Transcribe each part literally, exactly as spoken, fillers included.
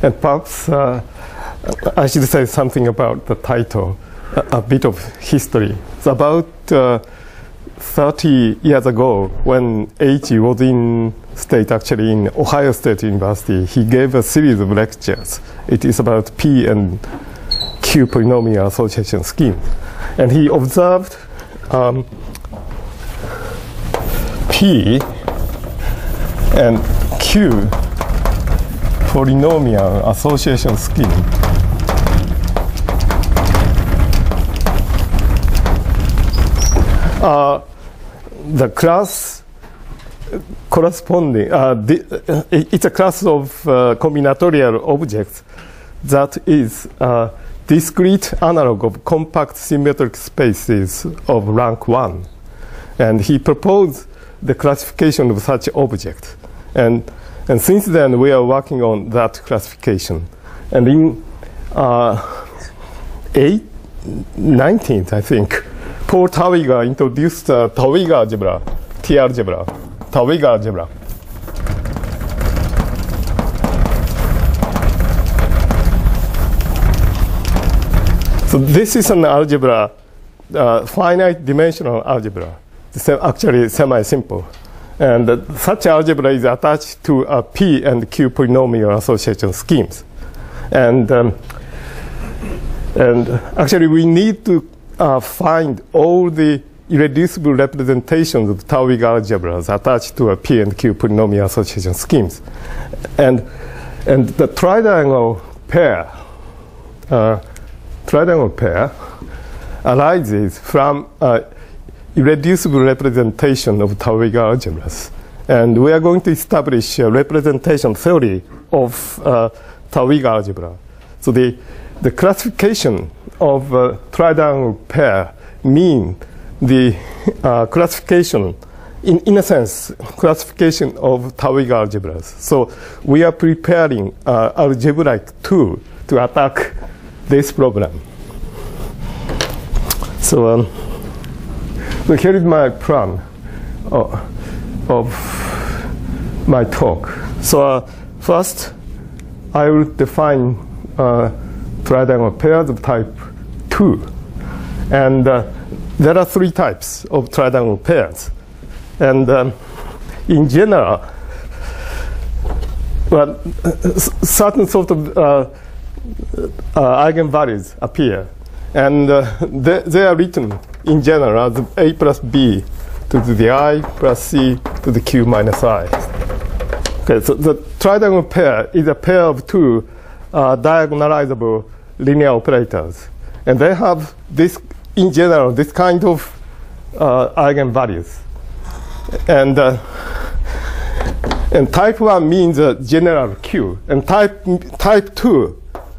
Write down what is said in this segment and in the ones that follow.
And perhaps uh, I should say something about the title, a, a bit of history. It's about uh, thirty years ago, when H was in state, actually in Ohio State University, he gave a series of lectures. It is about P and Q polynomial association scheme. And he observed um, P and Q polynomial association scheme are the class corresponding, uh, the, uh, it's a class of uh, combinatorial objects that is uh, discrete analog of compact symmetric spaces of rank one. And he proposed the classification of such objects. And, and since then, we are working on that classification. And in uh, eight, nineteenth, I think, Paul Tarwiger introduced uh, Tarwiger algebra, T algebra, Tarwiger algebra. So this is an algebra, uh, finite dimensional algebra. It's actually semi-simple. And uh, such algebra is attached to a P and Q polynomial association schemes. And, um, and actually, we need to uh, find all the irreducible representations of Tarwiger algebras attached to a P and Q polynomial association schemes. And, and the tridiagonal pair, uh, tridiagonal pair arises from uh, irreducible representation of Tarwiger algebras. And we are going to establish a representation theory of uh, Tarwiger algebra. So the, the classification of uh, tridiagonal pair mean the uh, classification, in, in a sense, classification of Tarwiger algebras. So we are preparing uh, algebraic tool to attack this problem. So, um, so here is my plan uh, of my talk. So uh, first, I will define uh, tridiagonal pairs of type two. And uh, there are three types of tridiagonal pairs. And um, in general, well, certain sort of uh, uh, eigenvalues appear. And uh, they, they are written in general as A plus B to the I plus C to the Q minus I. Okay, so the tridiagonal pair is a pair of two uh, diagonalizable linear operators. And they have this, in general, this kind of uh, eigenvalues. And, uh, and type one means a general Q. And type, type two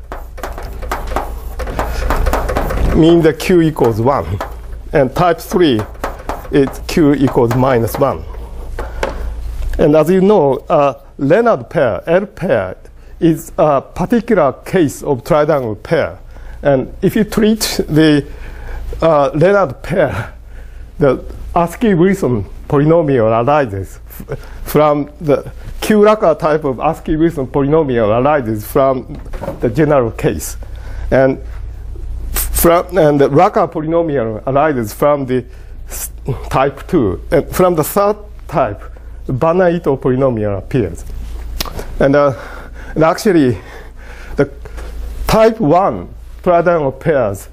means that Q equals one. And type three is Q equals minus one. And as you know, uh, Leonard pair, L pair, is a particular case of tridiagonal pair. And if you treat the uh, Leonard pair, the Askew-Wilson polynomial arises from the Q-Raka type of Askew-Wilson polynomial arises from the general case. And From, and the Raka polynomial arises from the type two. And from the third type, the Banach-Ito polynomial appears. And, uh, and actually, the type one tridiagonal pairs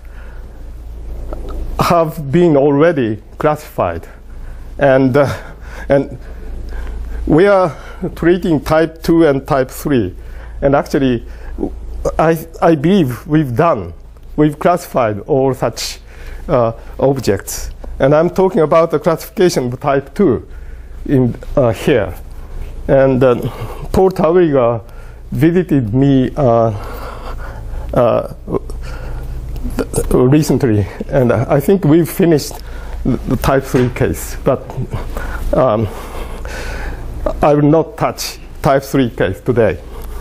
have been already classified. And, uh, and we are treating type two and type three. And actually, I, I believe we've done We've classified all such uh, objects. And I'm talking about the classification of type two in uh, here. And uh, Paul Tarwiger visited me uh, uh, recently. And I think we've finished the type three case. But um, I will not touch type three case today.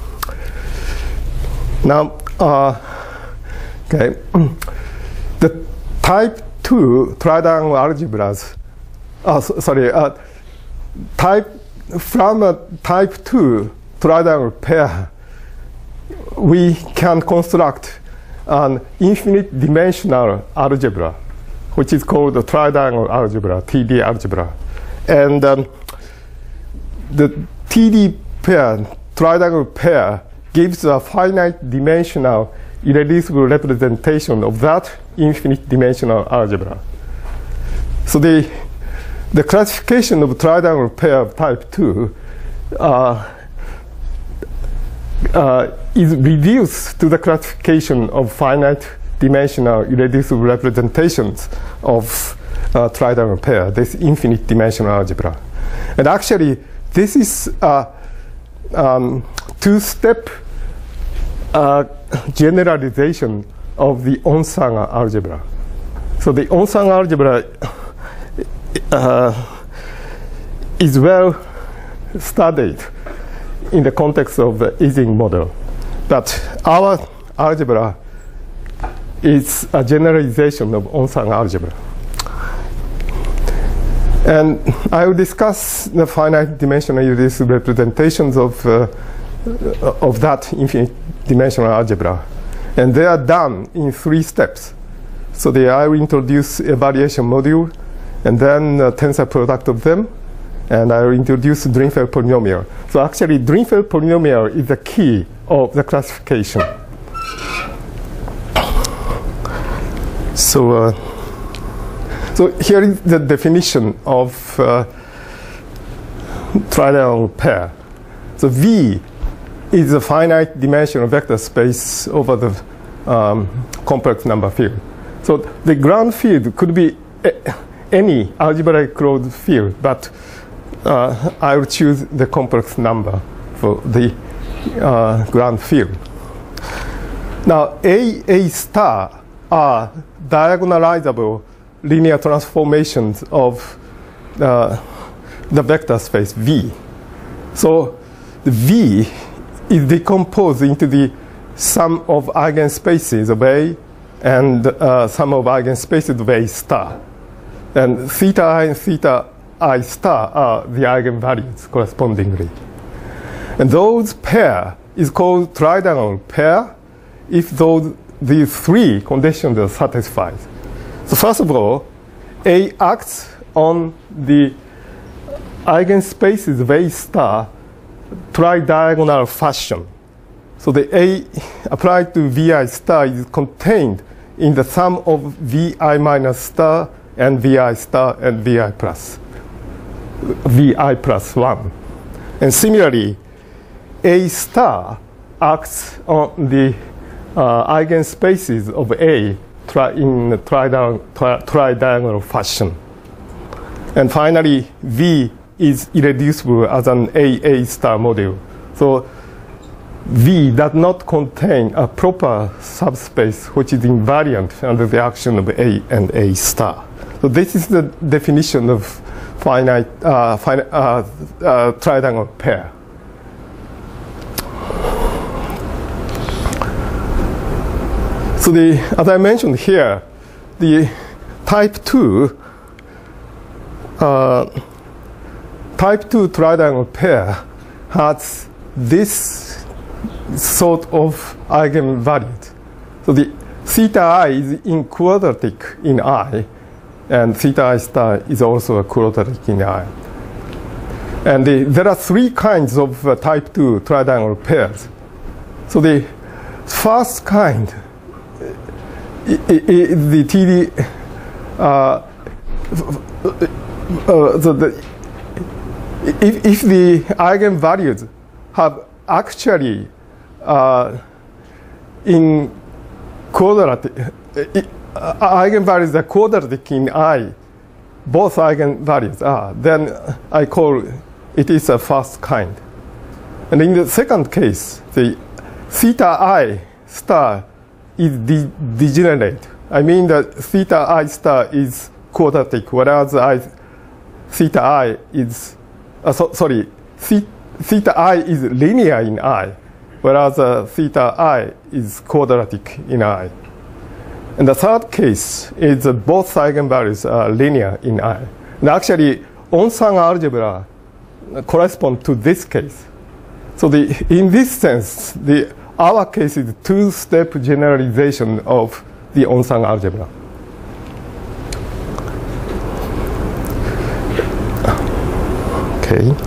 Now, uh, okay, the type two tridiagonal algebras, uh, so, sorry, uh, type, from a type two tridiagonal pair, we can construct an infinite dimensional algebra, which is called the tridiagonal algebra, T D algebra. And um, the T D pair, tridiagonal pair, gives a finite dimensional irreducible representation of that infinite dimensional algebra. So the, the classification of tridiagonal pair of type two uh, uh, is reduced to the classification of finite dimensional irreducible representations of uh, tridiagonal pair, this infinite dimensional algebra. And actually, this is a um, two-step uh, generalization of the Onsanga algebra. So the Onsanga algebra uh, is well studied in the context of the Ising model. But our algebra is a generalization of Onsanga algebra. And I will discuss the finite dimensional irreducible representations of, uh, of that infinite dimensional algebra. And they are done in three steps. So they, I will introduce a variation module, and then a tensor product of them, and I will introduce Drinfeld polynomial. So actually, Drinfeld polynomial is the key of the classification. So, uh, so here is the definition of uh, tridiagonal pair. So V is a finite dimensional vector space over the um, complex number field. So the ground field could be a, any algebraic closed field, but uh, I will choose the complex number for the uh, ground field. Now, A, A star are diagonalizable linear transformations of uh, the vector space V. So the V is decomposed into the sum of eigenspaces of A and uh, sum of eigenspaces of A star. And theta I and theta I star are the eigenvalues correspondingly. And those pair is called tridiagonal pair if those these three conditions are satisfied. So first of all, A acts on the eigenspaces of A star tridiagonal fashion. So the A applied to Vi star is contained in the sum of Vi minus star and Vi star and Vi plus, Vi plus one. And similarly, A star acts on the uh, eigenspaces of A tri in tridiagonal, tri tridiagonal fashion. And finally, V is irreducible as an A A star module. So V does not contain a proper subspace which is invariant under the action of A and A star. So this is the definition of finite, uh, finite uh, uh, tridiagonal pair. So the, as I mentioned here, the type two uh, type two tridiagonal pair has this sort of eigenvalues. So the theta I is in quadratic in I, and theta I star is also a quadratic in I. And the, there are three kinds of uh, type two tridiagonal pairs. So the first kind is the T D, uh, uh, so the, if, if the eigenvalues have actually uh, in quadratic, uh, eigenvalues are quadratic in I, both eigenvalues are, then I call it is a first kind. And in the second case, the theta I star is de degenerate. I mean that theta I star is quadratic, whereas I, theta I is, uh, so, sorry, th theta I is linear in I, whereas uh, theta I is quadratic in I. And the third case is that both eigenvalues are linear in I. And actually, Onsanga algebra corresponds to this case. So the, in this sense, the our case is two-step generalization of the Onsang algebra. Okay.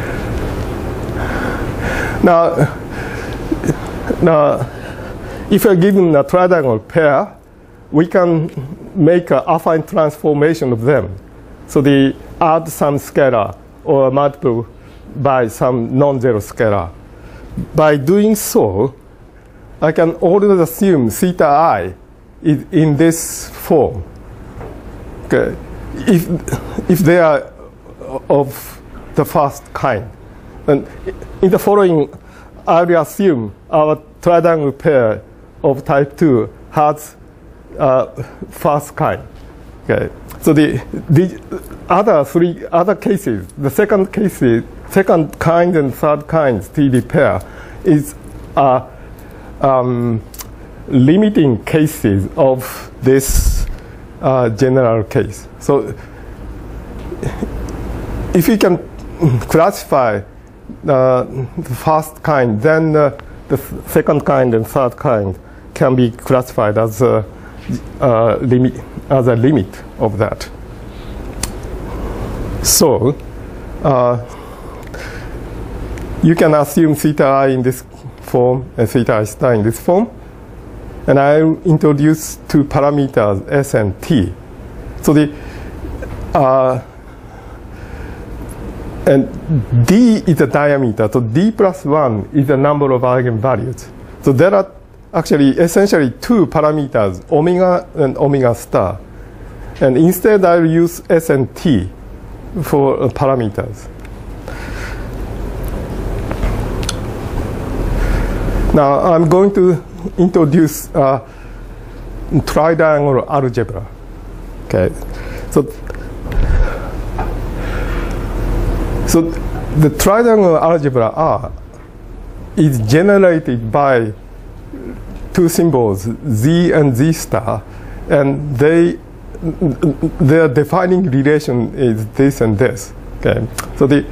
Now, now, if you're given a tridiagonal pair, we can make an affine transformation of them. So they add some scalar or multiple by some non-zero scalar. By doing so, I can always assume theta I is in this form. Okay. If, if they are of the first kind. And in the following, I will assume our tridiagonal pair of type two has uh, first kind. Okay. So the, the other three other cases, the second cases, second kind and third kind T D pair is uh, um, limiting cases of this uh, general case. So if we can classify uh, the first kind, then uh, the second kind and third kind can be classified as a, uh, limit, as a limit of that. So uh, you can assume theta I in this form and theta I star in this form. And I introduce two parameters, S and T. So the uh, and D is the diameter. So D plus one is the number of eigenvalues. So there are actually essentially two parameters, omega and omega star. And instead I'll use S and T for uh, parameters. Now I'm going to introduce uh, tridiagonal algebra. Okay, so so the tridiagonal algebra R is generated by two symbols Z and Z star, and they their defining relation is this and this. Okay, so the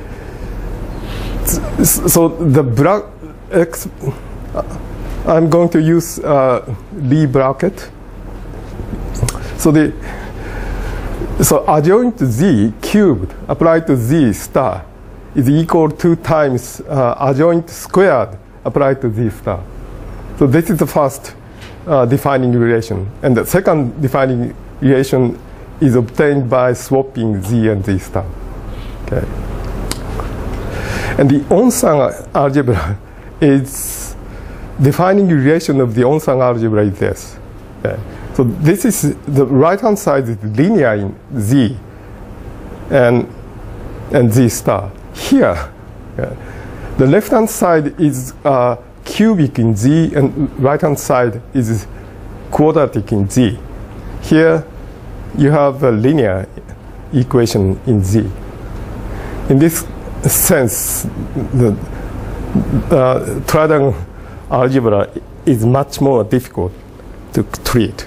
so the bra X. I'm going to use uh, Lie bracket. So the so adjoint Z cubed applied to Z star is equal to times uh, adjoint squared applied to Z star. So this is the first uh, defining relation, and the second defining relation is obtained by swapping Z and Z star. Okay. And the Onsang algebra is defining relation of the Onsang algebra is this. Okay. So this is the right-hand side is linear in Z and and Z star. Here, okay, the left-hand side is uh, cubic in Z, and right-hand side is quadratic in Z. Here, you have a linear equation in Z. In this sense, the uh, tridiagonal algebra is much more difficult to treat.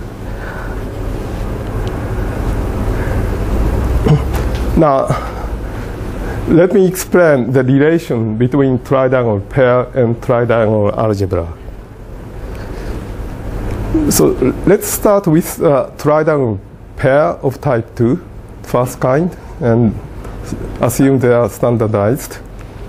Now, let me explain the relation between tridiagonal pair and tridiagonal algebra. So let's start with a tridiagonal pair of type two, first kind, and assume they are standardized.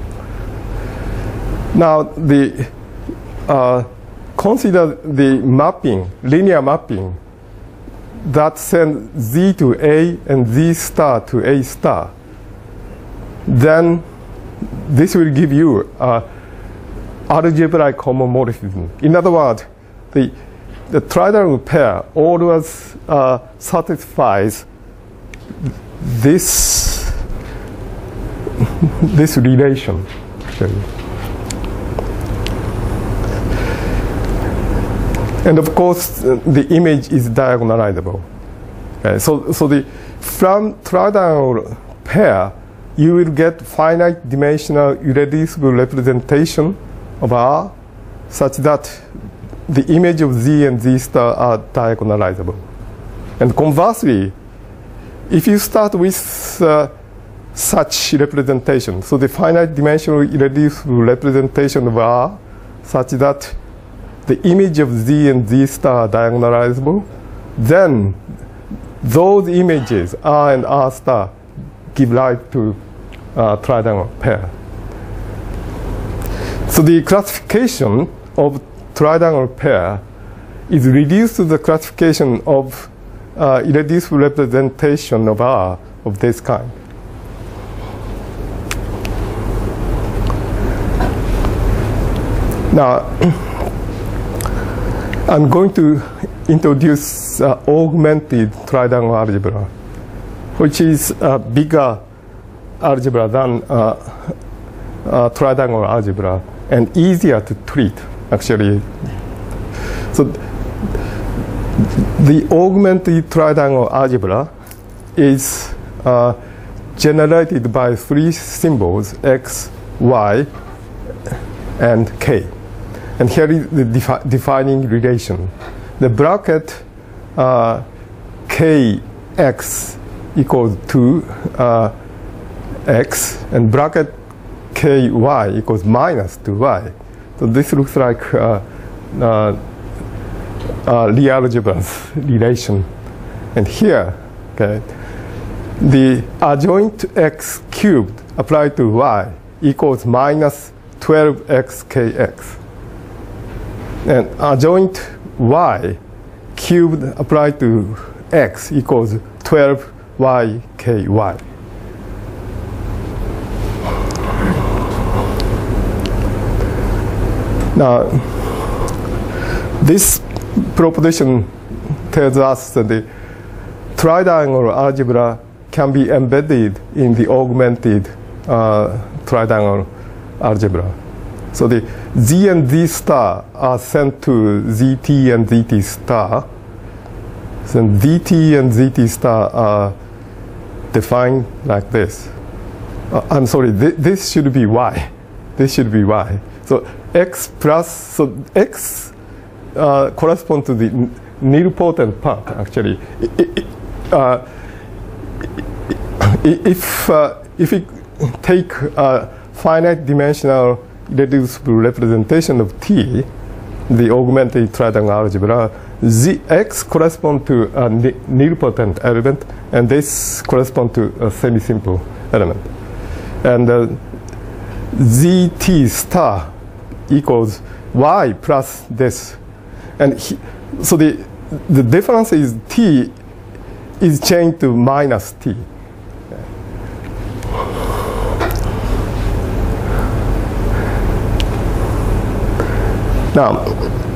Now, the uh, consider the mapping, linear mapping, that send Z to A and Z star to A star. Then this will give you uh, algebraic homomorphism. In other words, the, the tridiagonal pair always uh, satisfies this, this relation. Okay. And of course, uh, the image is diagonalizable. Okay, so, so the, from tridiagonal pair, you will get finite dimensional irreducible representation of R such that the image of Z and Z star are diagonalizable. And conversely, if you start with uh, such representation, so the finite dimensional irreducible representation of R such that the image of Z and Z star are diagonalizable, then those images, R and R star, give rise to a tridiagonal pair. So the classification of tridiagonal pair is reduced to the classification of uh, irreducible representation of R of this kind. Now, I'm going to introduce uh, augmented tridiagonal algebra, which is a bigger algebra than uh, uh, tridiagonal algebra and easier to treat, actually. So the augmented tridiagonal algebra is uh, generated by three symbols, x, y, and k. And here is the defi defining relation. The bracket uh, kx equals to uh, x, and bracket ky equals minus two y. So this looks like uh, uh, uh, Lie algebra's relation. And here, okay, the adjoint x cubed applied to y equals minus twelve x kx. And adjoint y cubed applied to x equals twelve y ky. Now, this proposition tells us that the tridiagonal algebra can be embedded in the augmented uh, tridiagonal algebra. So the Z and Z star are sent to Z T and Z T star. So Z T and Z T star are defined like this. Uh, I'm sorry, th this should be Y. This should be Y. So X plus, so X uh, corresponds to the nilpotent part, actually. It, it, uh, if, uh, if we take a finite dimensional irreducible representation of T, the augmented tridiagonal algebra, Z, X corresponds to a nilpotent element, and this corresponds to a semi-simple element. And uh, Z T star equals Y plus this. And he, so the, the difference is T is changed to minus T. Now,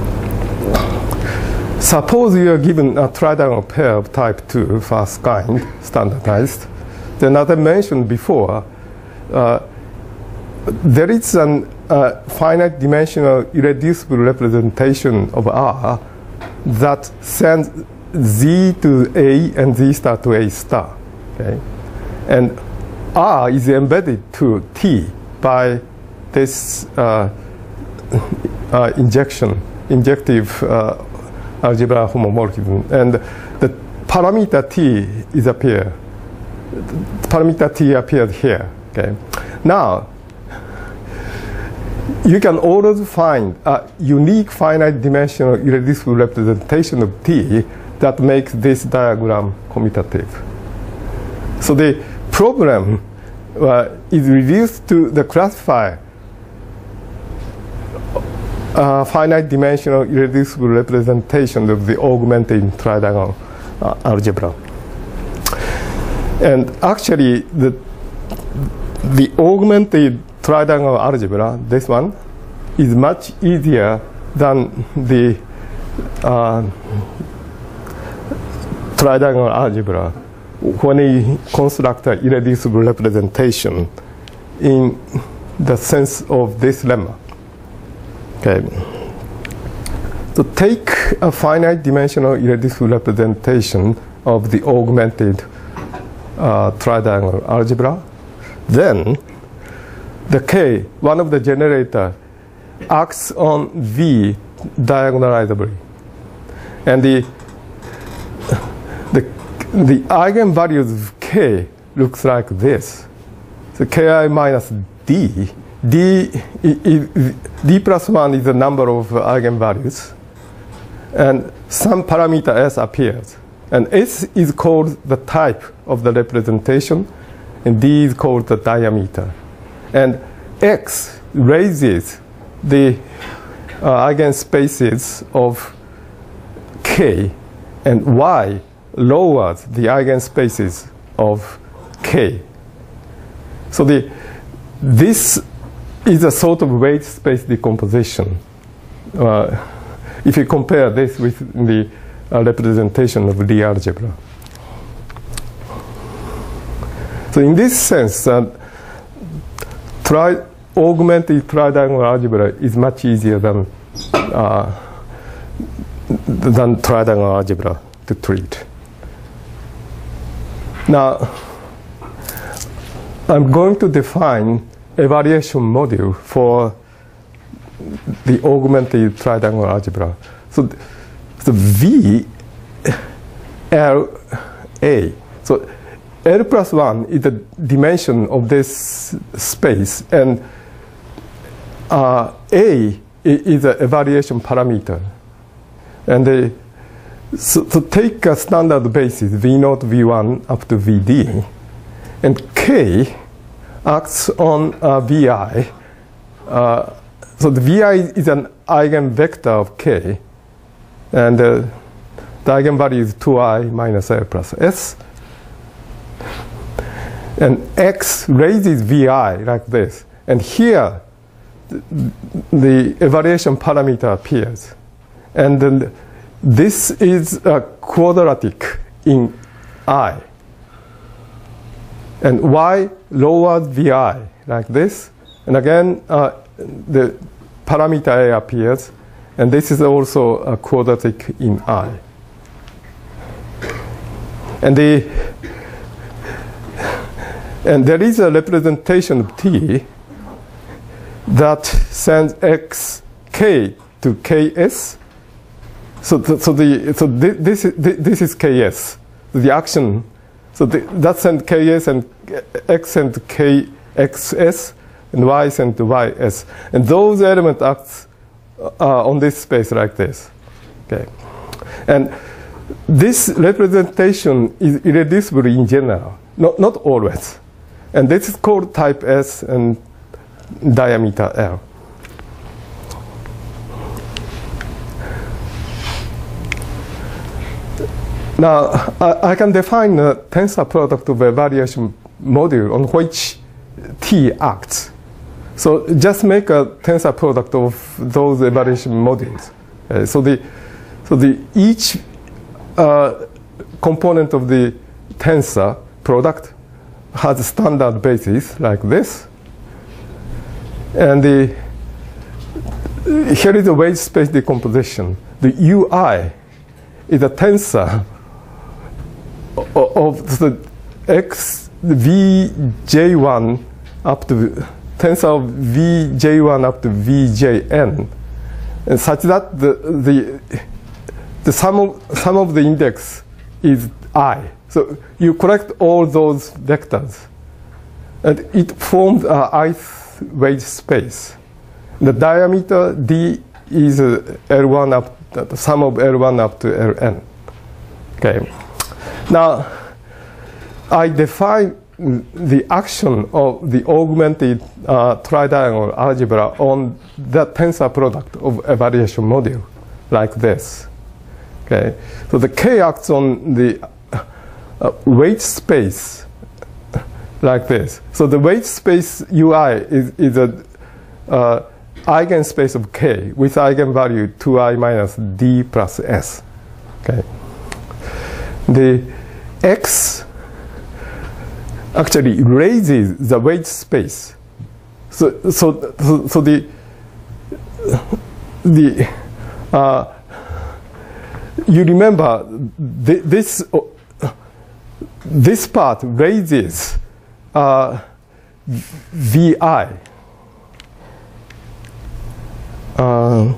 suppose you are given a tridiagonal pair of type two, first kind, standardized. Then, as I mentioned before, uh, there is a uh, finite dimensional irreducible representation of R that sends Z to A and Z star to A star. Okay? And R is embedded to T by this uh, Uh, injection, injective uh, algebra homomorphism, and the parameter T is appear. The parameter T appears here. Okay. Now, you can always find a unique finite dimensional irreducible representation of T that makes this diagram commutative. So the problem uh, is reduced to the classifier Uh, finite dimensional irreducible representation of the augmented tridiagonal uh, algebra. And actually, the, the augmented tridiagonal algebra, this one, is much easier than the uh, tridiagonal algebra when we construct an irreducible representation in the sense of this lemma. Okay. So take a finite dimensional irreducible representation of the augmented uh, tridiagonal algebra. Then the K, one of the generator, acts on V diagonalizably. And the, the, the eigenvalues of K looks like this. So Ki minus D d, i, i, d plus one is the number of eigenvalues, and some parameter s appears. And S is called the type of the representation, and D is called the diameter. And X raises the uh, eigenspaces of K, and Y lowers the eigenspaces of K. So the, this is a sort of weight space decomposition. Uh, if you compare this with the uh, representation of Lie algebra. So in this sense, uh, tri augmented tridiagonal algebra is much easier than, uh, than tridiagonal algebra to treat. Now, I'm going to define evaluation module for the augmented tridiagonal algebra. So, so V L A. So L plus one is the dimension of this space, and uh, A is the evaluation parameter. And the, so, so take a standard basis, V zero, V one up to V D, and K acts on uh, V I. Uh, so the V I is an eigenvector of K, and uh, the eigenvalue is two i minus L plus S. And X raises V I like this. And here, the, the evaluation parameter appears. And then this is a quadratic in I. And Y lowers V I like this. And again, uh, the parameter A appears. And this is also a quadratic in I. And the and there is a representation of T that sends X K to K S. So, th so the so th this is th this is K S. The action. So the, that sends K S, and X sends K X S, and Y sends Y S. And those elements act uh, on this space like this. Okay, and this representation is irreducible in general, not, not always. And this is called type S and diameter L. Now, I, I can define a tensor product of evaluation module on which T acts. So just make a tensor product of those evaluation modules. Uh, so the, so the each Uh, component of the tensor product has a standard basis like this, and the here is the weight space decomposition. The U I is a tensor of the X V J one up to tensor of V J one up to V J N, and such that the the The sum of, sum of the index is I. So you collect all those vectors, and it forms a ith weight space. The diameter D is uh, L one up, the sum of L one up to L n. Okay. Now, I define the action of the augmented uh, tridiagonal algebra on the tensor product of evaluation module like this. Okay, so the K acts on the uh, weight space like this. So the weight space U I is, is a uh, eigenspace of K with eigenvalue two i minus D plus S. Okay, the X actually raises the weight space. So so so, so the the uh, you remember th this uh, this part raises uh, V I. Uh,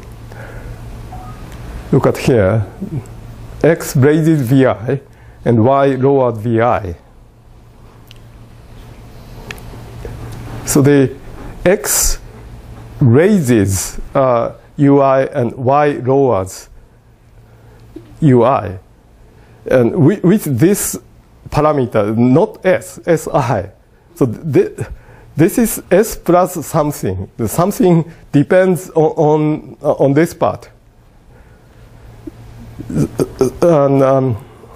look at here. X raises V I and Y lowers V I. So the X raises uh, U I and Y lowers U I. And with, with this parameter, not S, S I. So th this is S plus something. The something depends on, on, on this part. And, um,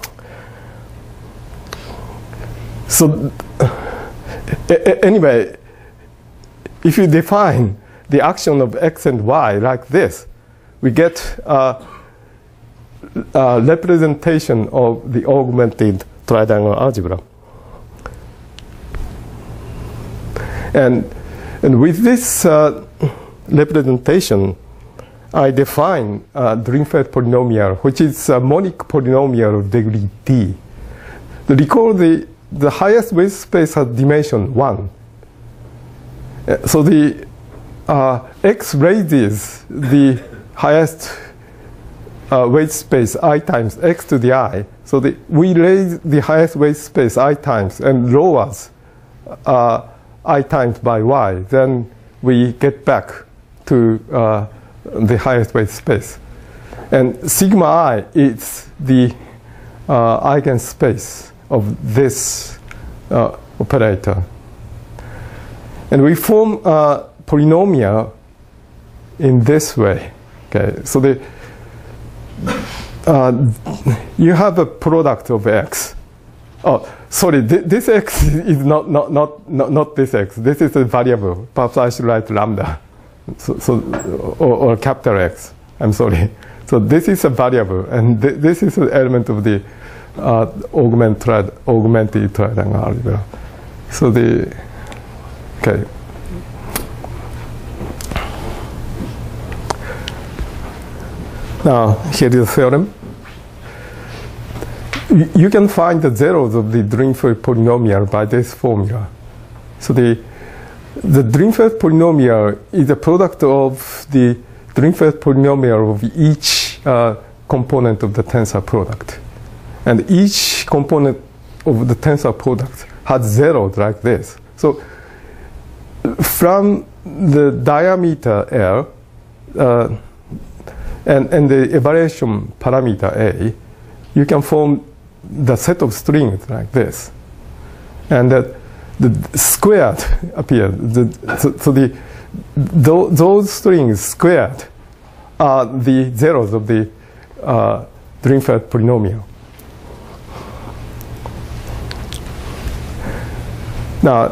so anyway, if you define the action of X and Y like this, we get a, a representation of the augmented tridiagonal algebra. And, and with this uh, representation, I define a Dirichlet polynomial, which is a monic polynomial of degree D. Recall the, the highest weight space has dimension one. Uh, so the uh, X raises the highest uh, weight space I times X to the I. So the, we raise the highest weight space I times and lowers uh, I times by Y. Then we get back to uh, the highest weight space. And sigma I is the uh, eigenspace of this uh, operator. And we form a polynomial in this way. Okay, so the uh, you have a product of X. Oh, sorry, th this X is not, not, not, not, not this X. This is a variable. Perhaps I should write lambda. So, so or, or capital X. I'm sorry. So this is a variable, and th this is an element of the uh, augment tri augmented tridiagonal algebra. So the okay. Now here is the theorem. Y you can find the zeros of the Dirichlet polynomial by this formula. So the The Dirichlet polynomial is a product of the Dirichlet polynomial of each uh, component of the tensor product. And each component of the tensor product has zeros like this. So from the diameter L uh, and, and the evaluation parameter A, you can form the set of strings like this. And that the squared appear. The, so, so the th those strings squared are the zeros of the uh, Dirichlet polynomial. Now,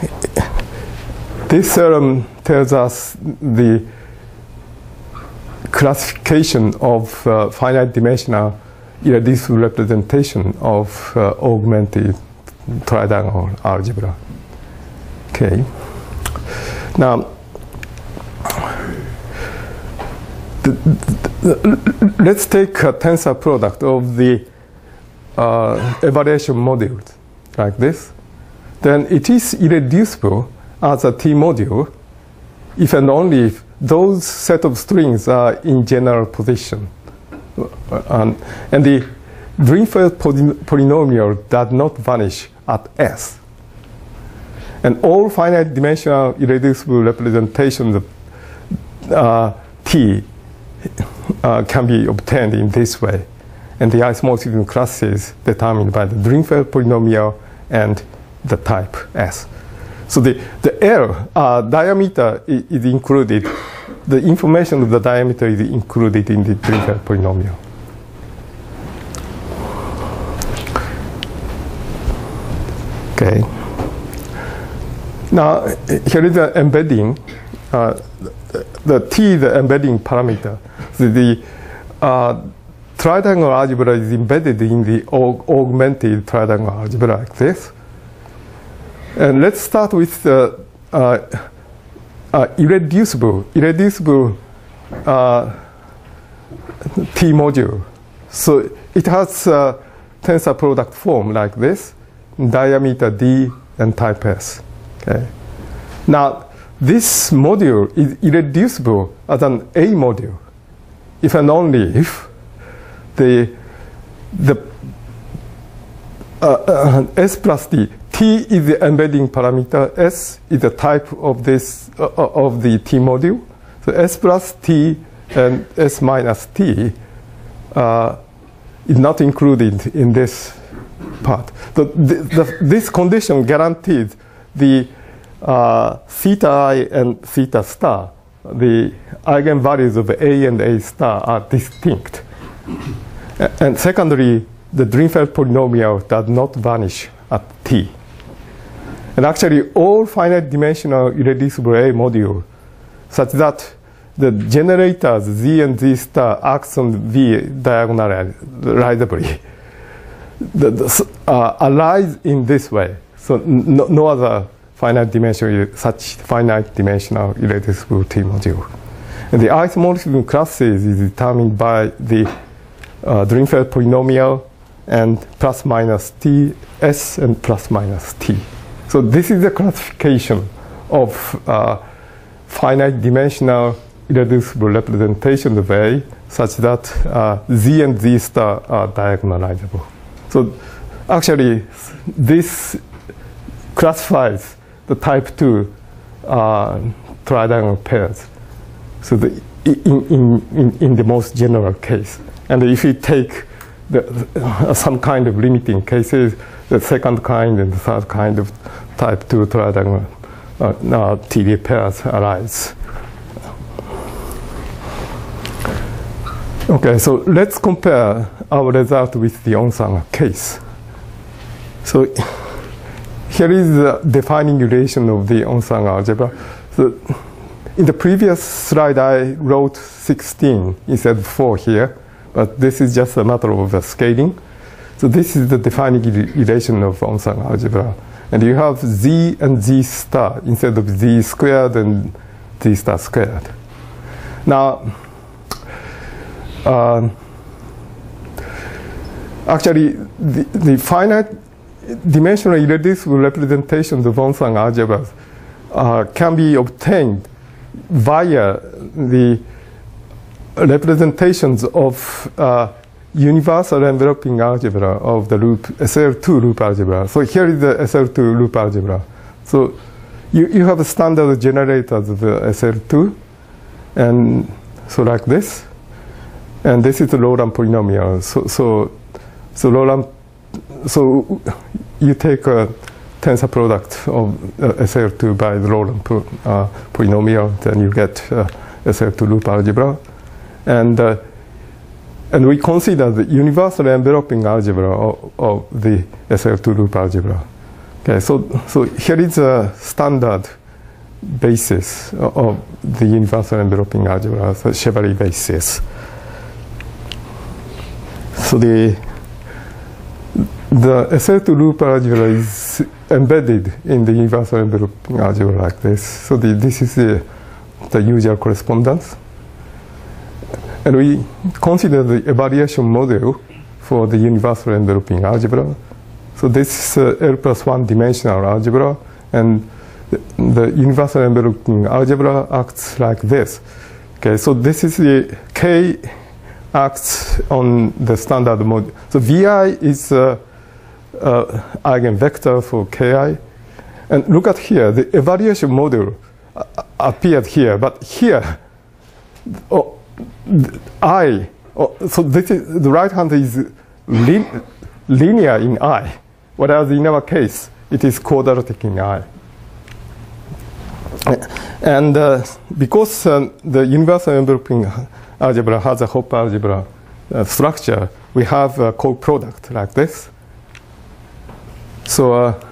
this theorem tells us the classification of uh, finite dimensional irreducible representation of uh, augmented tridiagonal algebra. Okay. Now, the, the, the, let's take a tensor product of the uh, evaluation modules like this. Then it is irreducible as a T module if and only if those set of strings are in general position. Um, and the Dirichlet polynomial does not vanish at S. And all finite dimensional irreducible representations of uh, T uh, can be obtained in this way. And the isomorphism classes determined by the Dirichlet polynomial and the type S. So the, the L uh, diameter is, is included. The information of the diameter is included in the Dirichlet polynomial. Okay. Now here is the embedding. Uh, the, the T, the embedding parameter. So the uh, tridiagonal algebra is embedded in the aug augmented tridiagonal algebra like this. And let's start with the uh, uh, irreducible, irreducible uh, T module. So it has a tensor product form like this, diameter D and type S. Okay. Now this module is irreducible as an A module, if and only if the the uh, uh, S plus D T T is the embedding parameter. S is the type of this uh, of the T module. So S plus T and S minus T uh, is not included in this part. So th the, this condition guarantees the uh, theta I and theta star, the eigenvalues of A and A star are distinct. And secondly, the Drinfeld polynomial does not vanish at T. And actually, all finite dimensional irreducible A module, such that the generators Z and Z star acts on V diagonalizably, the, the, uh, arise in this way. So no, no other finite dimensional, such finite dimensional irreducible T module. And the isomorphism classes is determined by the uh, Drinfeld polynomial and plus minus T, S and plus minus T. So this is the classification of uh, finite dimensional irreducible representation of A, such that uh, Z and Z star are diagonalizable. So actually, this classifies the type two uh, tridiagonal pairs. So the, in, in, in, in the most general case. And if you take the, uh, some kind of limiting cases, the second kind and the third kind of type two tridiagonal uh, uh, T D pairs arise. Okay, so let's compare our result with the Onsager case. So here is the defining relation of the Onsager algebra. So in the previous slide, I wrote sixteen instead of four here, but this is just a matter of uh, scaling. So this is the defining relation of Onsager algebra. And you have Z and Z star instead of Z squared and Z star squared. Now, uh, actually, the, the finite dimensional irreducible representations of Onsager algebras uh, can be obtained via the representations of uh, universal enveloping algebra of the loop S L two loop algebra. So here is the S L two loop algebra. So you, you have a standard generators of the S L two, and so like this, and this is the Laurent polynomial. So so so Laurent, so you take a tensor product of uh, S L two by the Laurent po uh, polynomial, then you get uh, S L two loop algebra, and uh, and we consider the universal enveloping algebra of, of the S L two loop algebra. Okay, so so here is a standard basis of the universal enveloping algebra, the Chevalier basis. So the the S L two loop algebra is embedded in the universal enveloping algebra like this. So the, this is the, the usual correspondence. And we consider the evaluation model for the universal enveloping algebra. So this is uh, L plus one dimensional algebra, and the, the universal enveloping algebra acts like this. Okay, so this is the K acts on the standard model. So V I is uh, uh, eigenvector for K I. And look at here, the evaluation model uh, appeared here, but here, oh, I, oh, so this is, the right hand is lin linear in I, whereas in our case, it is quadratic in I. And uh, because um, the universal enveloping algebra has a Hopf algebra uh, structure, we have a co-product like this. So, uh,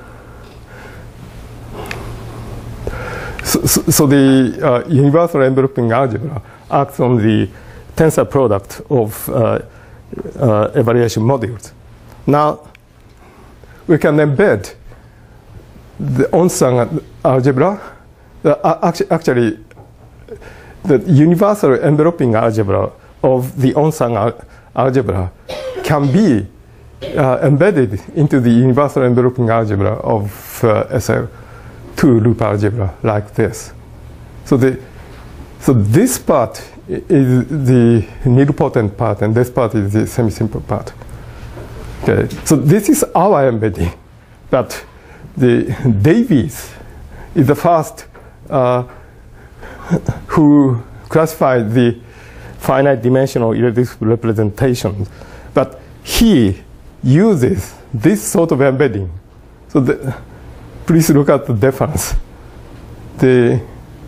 so, so, so the uh, universal enveloping algebra acts on the tensor product of uh, uh, evaluation modules. Now, we can embed the Onsager algebra. Uh, actually, actually, the universal enveloping algebra of the Onsager algebra can be uh, embedded into the universal enveloping algebra of uh, S L two loop algebra like this. So the So this part is the nilpotent part, and this part is the semi-simple part. Okay, so this is our embedding, but the Davies is the first uh, who classified the finite dimensional irreducible representations, but he uses this sort of embedding. So the, please look at the difference. The,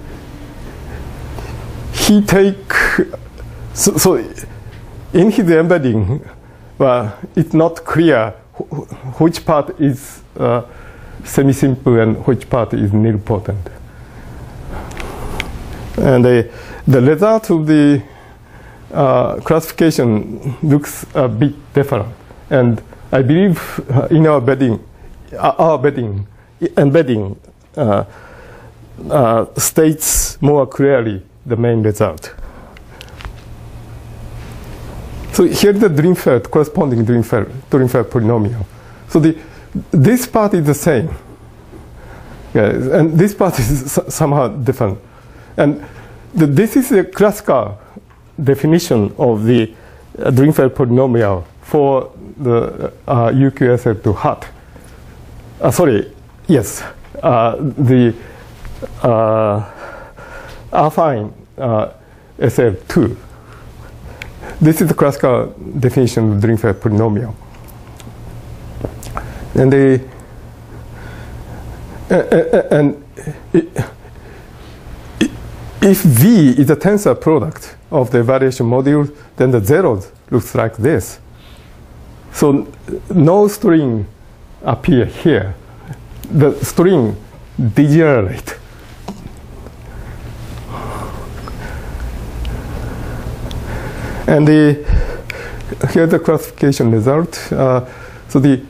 he take, so, so in his embedding, well, it's not clear wh which part is uh, semi-simple and which part is nilpotent. And uh, the result of the uh, classification looks a bit different. And I believe uh, in our embedding, uh, our embedding, embedding uh, uh, states more clearly the main result. So here's the Drinfeld, corresponding Drinfeld, Drinfeld polynomial. So the, this part is the same. Yeah, and this part is somehow different. And the, this is a classical definition of the uh, Drinfeld polynomial for the uh, U Q S L two hat. Uh, sorry, yes, uh, the uh, affine uh, S L two. This is the classical definition of Drinfeld polynomial. And the uh, uh, and it, if V is a tensor product of the evaluation module, then the zeros looks like this. So no string appear here. The string degenerate. And the, here's the classification result. Uh, so the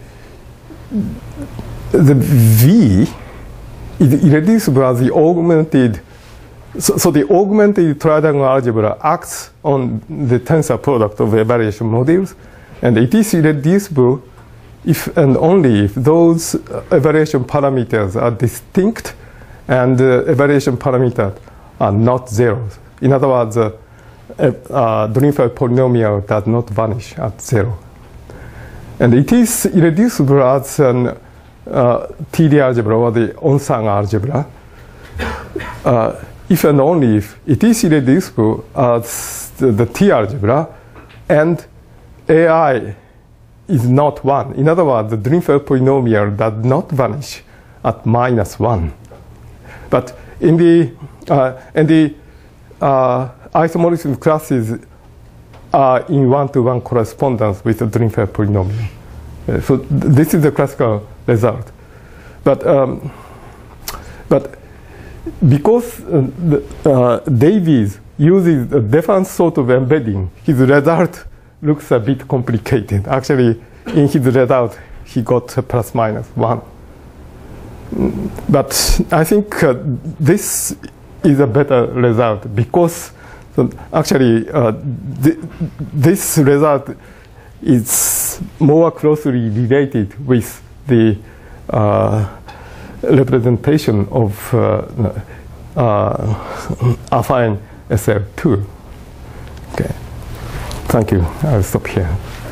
the V is irreducible as the augmented. So, so the augmented triangle algebra acts on the tensor product of evaluation modules, and it is irreducible if and only if those evaluation parameters are distinct and the evaluation parameters are not zeros. In other words, uh, uh, Drinfeld polynomial does not vanish at zero. And it is irreducible as an uh, T D algebra or the Onsang algebra. Uh, if and only if it is irreducible as the, the T algebra and A I is not one. In other words, the Drinfeld polynomial does not vanish at minus one. But in the, uh, in the uh, isomorphism classes are in one-to-one correspondence with the Drinfeld polynomial. Uh, so th this is the classical result. But, um, but because uh, the, uh, Davies uses a different sort of embedding, his result looks a bit complicated. Actually, in his result, he got a plus minus one. But I think uh, this is a better result because so actually uh, th this result is more closely related with the uh, representation of uh, uh, affine S L two. Okay, thank you. I'll stop here.